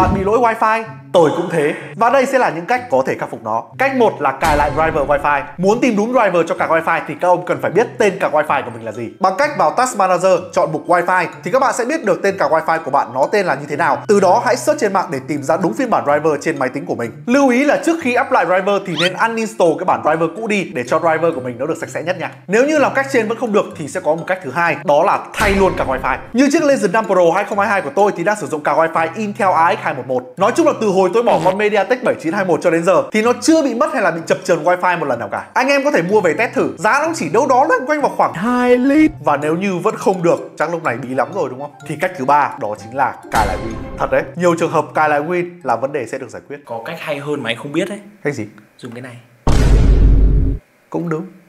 Bạn bị lỗi wifi, tôi cũng thế. Và đây sẽ là những cách có thể khắc phục nó. Cách 1 là cài lại driver wifi. Muốn tìm đúng driver cho card wifi thì các ông cần phải biết tên card wifi của mình là gì. Bằng cách vào Task Manager, chọn mục wifi thì các bạn sẽ biết được tên card wifi của bạn nó tên là như thế nào. Từ đó hãy search trên mạng để tìm ra đúng phiên bản driver trên máy tính của mình. Lưu ý là trước khi apply driver thì nên uninstall cái bản driver cũ đi để cho driver của mình nó được sạch sẽ nhất nha. Nếu như làm cách trên vẫn không được thì sẽ có một cách thứ hai, đó là thay luôn card wifi. Như chiếc Legend 5 Pro 2022 của tôi thì đang sử dụng card wifi Intel AX 211. Nói chung là từ hồi tôi bỏ con MediaTek 7921 cho đến giờ thì nó chưa bị mất hay là bị chập chờn wifi một lần nào cả. Anh em có thể mua về test thử, giá nó chỉ đâu đó loanh quanh vào khoảng 2 lít. Và nếu như vẫn không được, chắc lúc này bí lắm rồi đúng không? Thì cách thứ ba đó chính là cài lại Win. Thật đấy, nhiều trường hợp cài lại Win là vấn đề sẽ được giải quyết. Có cách hay hơn mà anh không biết đấy. Cách gì? Dùng cái này. Cũng đúng.